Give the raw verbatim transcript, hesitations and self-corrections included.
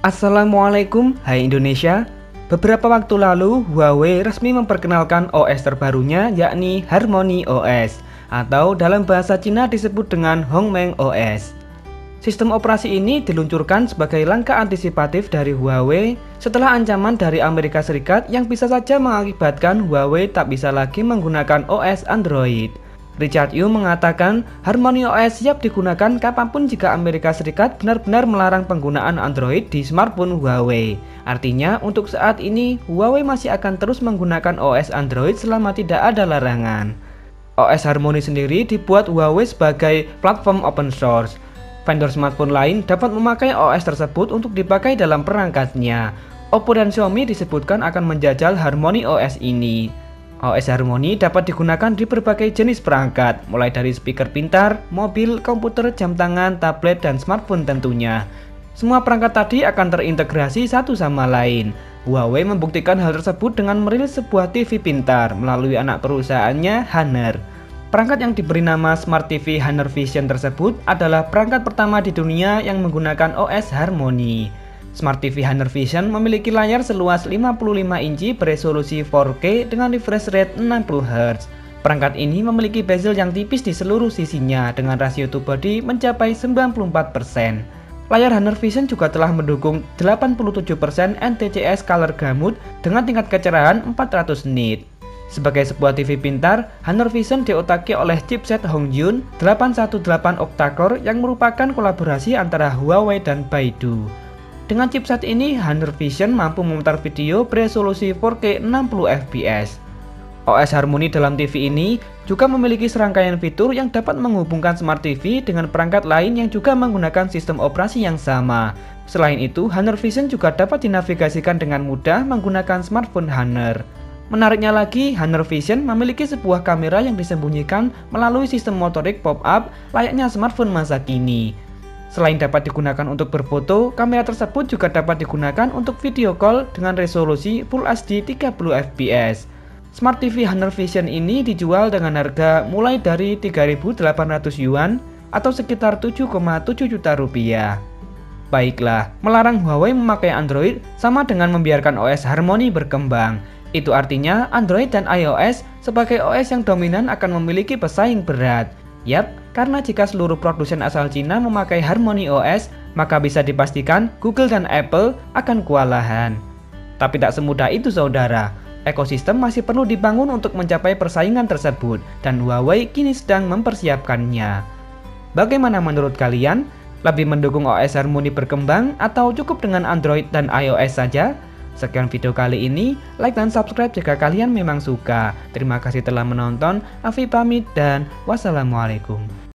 Assalamualaikum, hai Indonesia. Beberapa waktu lalu, Huawei resmi memperkenalkan O S terbarunya, yakni Harmony O S, atau dalam bahasa Cina disebut dengan Hongmeng O S. Sistem operasi ini diluncurkan sebagai langkah antisipatif dari Huawei setelah ancaman dari Amerika Serikat yang bisa saja mengakibatkan Huawei tak bisa lagi menggunakan O S Android. Richard Yu mengatakan Harmony O S siap digunakan kapanpun jika Amerika Serikat benar-benar melarang penggunaan Android di smartphone Huawei. Artinya untuk saat ini Huawei masih akan terus menggunakan O S Android selama tidak ada larangan. O S Harmony sendiri dibuat Huawei sebagai platform open source. Vendor smartphone lain dapat memakai O S tersebut untuk dipakai dalam perangkatnya. Oppo dan Xiaomi disebutkan akan menjajal Harmony O S ini. O S Harmony dapat digunakan di berbagai jenis perangkat, mulai dari speaker pintar, mobil, komputer, jam tangan, tablet, dan smartphone tentunya. Semua perangkat tadi akan terintegrasi satu sama lain. Huawei membuktikan hal tersebut dengan merilis sebuah T V pintar melalui anak perusahaannya Honor. Perangkat yang diberi nama Smart T V Honor Vision tersebut adalah perangkat pertama di dunia yang menggunakan O S Harmony. Smart T V Honor Vision memiliki layar seluas lima puluh lima inci beresolusi empat K dengan refresh rate enam puluh hertz. Perangkat ini memiliki bezel yang tipis di seluruh sisinya dengan rasio to body mencapai sembilan puluh empat persen. Layar Honor Vision juga telah mendukung delapan puluh tujuh persen N T C S Color Gamut dengan tingkat kecerahan empat ratus nit. Sebagai sebuah T V pintar, Honor Vision diotaki oleh chipset Hongjun delapan satu delapan octa-core yang merupakan kolaborasi antara Huawei dan Baidu. Dengan chipset ini, Honor Vision mampu memutar video beresolusi empat K enam puluh F P S. O S Harmony dalam T V ini juga memiliki serangkaian fitur yang dapat menghubungkan Smart T V dengan perangkat lain yang juga menggunakan sistem operasi yang sama. Selain itu, Honor Vision juga dapat dinavigasikan dengan mudah menggunakan smartphone Honor. Menariknya lagi, Honor Vision memiliki sebuah kamera yang disembunyikan melalui sistem motorik pop-up layaknya smartphone masa kini. Selain dapat digunakan untuk berfoto, kamera tersebut juga dapat digunakan untuk video call dengan resolusi Full H D tiga puluh F P S. Smart T V Honor Vision ini dijual dengan harga mulai dari tiga ribu delapan ratus yuan atau sekitar tujuh koma tujuh juta rupiah. Baiklah, melarang Huawei memakai Android sama dengan membiarkan O S Harmony berkembang. Itu artinya Android dan iOS sebagai O S yang dominan akan memiliki pesaing berat. Yap, karena jika seluruh produsen asal Cina memakai Harmony O S, maka bisa dipastikan Google dan Apple akan kewalahan. Tapi tak semudah itu saudara, ekosistem masih perlu dibangun untuk mencapai persaingan tersebut, dan Huawei kini sedang mempersiapkannya. Bagaimana menurut kalian? Lebih mendukung O S Harmony berkembang atau cukup dengan Android dan iOS saja? Sekian video kali ini, like dan subscribe jika kalian memang suka. Terima kasih telah menonton, Afi pamit dan wassalamualaikum.